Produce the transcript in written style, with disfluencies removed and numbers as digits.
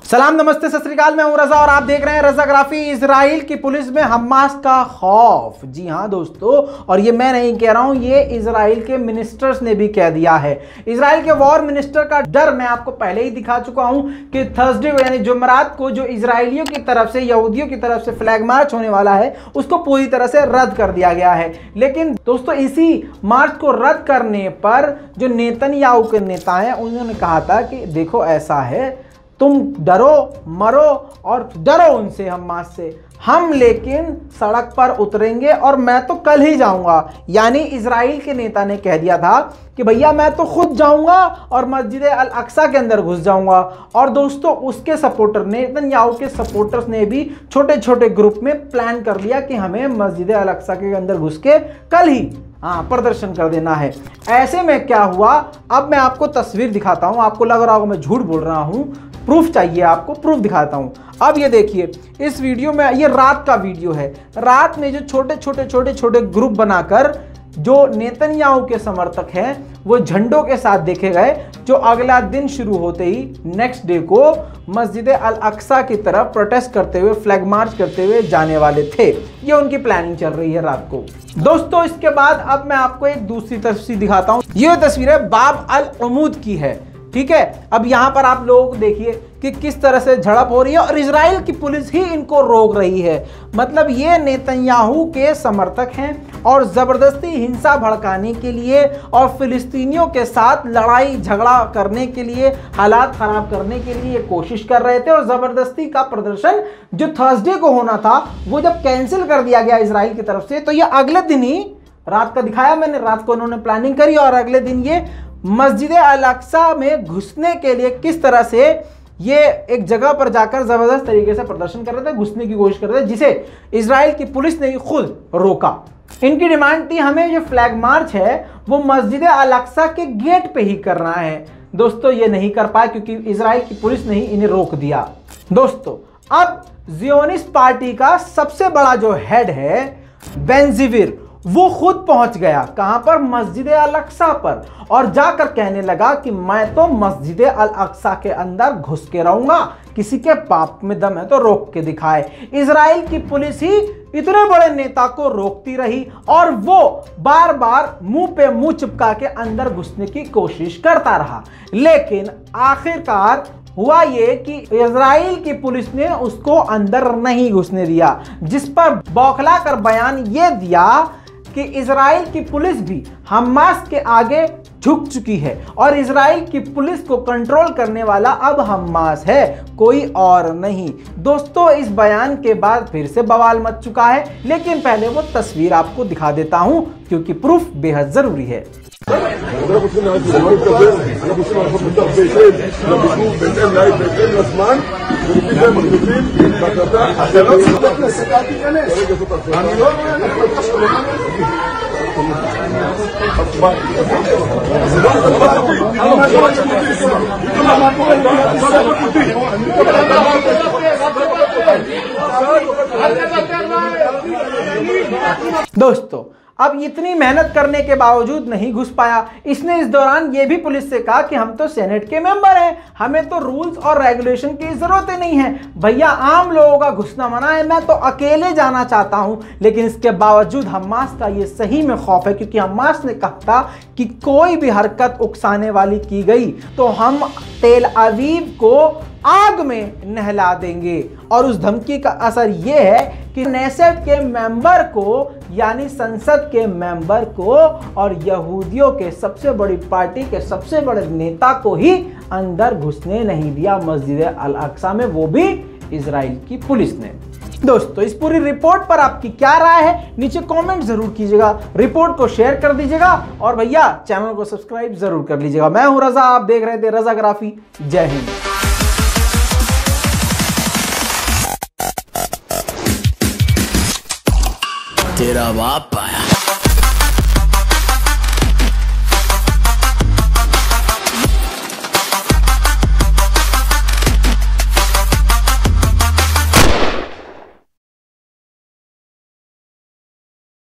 सलाम नमस्ते सत श्री अकाल, मैं हूं रजा और आप देख रहे हैं रजाग्राफी। इजराइल की पुलिस में हमास का खौफ। जी हां दोस्तों, और ये मैं नहीं कह रहा हूं, ये इजराइल के मिनिस्टर्स ने भी कह दिया है। इजराइल के वॉर मिनिस्टर का डर मैं आपको पहले ही दिखा चुका हूं कि थर्सडे यानी जुमेरात को जो इजराइलियों की तरफ से, यहूदियों की तरफ से फ्लैग मार्च होने वाला है उसको पूरी तरह से रद्द कर दिया गया है। लेकिन दोस्तों, इसी मार्च को रद्द करने पर जो नेतन्याहू के नेता हैं उन्होंने कहा था कि देखो ऐसा है, तुम डरो मरो और डरो उनसे, हमास से, हम लेकिन सड़क पर उतरेंगे और मैं तो कल ही जाऊंगा। यानी इजराइल के नेता ने कह दिया था कि भैया मैं तो खुद जाऊंगा और मस्जिद अल अक्सा के अंदर घुस जाऊंगा। और दोस्तों, उसके सपोर्टर नेतन्याहू के सपोर्टर्स ने भी छोटे छोटे ग्रुप में प्लान कर लिया कि हमें मस्जिद अल अक्सा के अंदर घुस के कल ही प्रदर्शन कर देना है। ऐसे में क्या हुआ, अब मैं आपको तस्वीर दिखाता हूं। आपको लग रहा होगा मैं झूठ बोल रहा हूं, प्रूफ चाहिए आपको, प्रूफ दिखाता हूं। अब ये देखिए, इस वीडियो में, ये रात का वीडियो है, रात में जो छोटे छोटे ग्रुप बनाकर जो नेतन्याहू के समर्थक हैं वो झंडों के साथ देखे गए, जो अगला दिन शुरू होते ही नेक्स्ट डे को मस्जिद अल अक्सा की तरफ प्रोटेस्ट करते हुए, फ्लैग मार्च करते हुए जाने वाले थे। ये उनकी प्लानिंग चल रही है रात को। दोस्तों, इसके बाद अब मैं आपको एक दूसरी तस्वीर दिखाता हूं। ये तस्वीर है बाब अल उमूद की है, ठीक है। अब यहां पर आप लोग देखिए कि किस तरह से झड़प हो रही है और इजराइल की पुलिस ही इनको रोक रही है। मतलब ये नेतन्याहू के समर्थक हैं और जबरदस्ती हिंसा भड़काने के लिए और फिलिस्तीनियों के साथ लड़ाई झगड़ा करने के लिए, हालात खराब करने के लिए कोशिश कर रहे थे। और जबरदस्ती का प्रदर्शन जो थर्सडे को होना था वो जब कैंसिल कर दिया गया इजराइल की तरफ से, तो ये अगले दिन ही, रात का दिखाया मैंने, रात को उन्होंने प्लानिंग करी और अगले दिन ये मस्जिद अल अक्सा में घुसने के लिए किस तरह से ये एक जगह पर जाकर जबरदस्त तरीके से प्रदर्शन कर रहे थे, घुसने की कोशिश कर रहे थे, जिसे इजराइल की पुलिस ने खुद रोका। इनकी डिमांड थी हमें जो फ्लैग मार्च है वो मस्जिद अल अक्सा के गेट पे ही करना है। दोस्तों, ये नहीं कर पाए क्योंकि इजराइल की पुलिस ने ही इन्हें रोक दिया। दोस्तों, अब जियोनिस्ट पार्टी का सबसे बड़ा जो हेड है बेन-गवीर, वो खुद पहुंच गया कहां पर, मस्जिद अल अक्सा पर, और जाकर कहने लगा कि मैं तो मस्जिद अल अक्सा के अंदर घुस के रहूंगा, किसी के पाप में दम है तो रोक के दिखाए। इजराइल की पुलिस ही इतने बड़े नेता को रोकती रही और वो बार बार मुंह पे मुंह चिपका के अंदर घुसने की कोशिश करता रहा। लेकिन आखिरकार हुआ ये कि इजराइल की पुलिस ने उसको अंदर नहीं घुसने दिया, जिस पर बौखला कर बयान ये दिया कि इजराइल की पुलिस भी हमास के आगे झुक चुकी है और इजराइल की पुलिस को कंट्रोल करने वाला अब हमास है, कोई और नहीं। दोस्तों, इस बयान के बाद फिर से बवाल मच चुका है, लेकिन पहले वो तस्वीर आपको दिखा देता हूं क्योंकि प्रूफ बेहद जरूरी है। दोस्तों, अब इतनी मेहनत करने के बावजूद नहीं घुस पाया। इसने इस दौरान यह भी पुलिस से कहा कि हम तो सेनेट के मेंबर हैं, हमें तो रूल्स और रेगुलेशन की जरूरत ही नहीं है, भैया आम लोगों का घुसना मना है, मैं तो अकेले जाना चाहता हूं। लेकिन इसके बावजूद हमास का ये सही में खौफ है, क्योंकि हमास ने कहा था कि कोई भी हरकत उकसाने वाली की गई तो हम तेल अवीव को आग में नहला देंगे। और उस धमकी का असर यह है कि नेसेट के मेंबर को, यानी संसद के मेंबर को, और यहूदियों के सबसे बड़ी पार्टी के सबसे बड़े नेता को ही अंदर घुसने नहीं दिया मस्जिद अल अक्सा में, वो भी इजराइल की पुलिस ने। दोस्तों, इस पूरी रिपोर्ट पर आपकी क्या राय है नीचे कमेंट जरूर कीजिएगा, रिपोर्ट को शेयर कर दीजिएगा और भैया चैनल को सब्सक्राइब जरूर कर लीजिएगा। मैं हूं रजा, आप देख रहे थे रजाग्राफी। जय हिंद। तेरा बाप आया।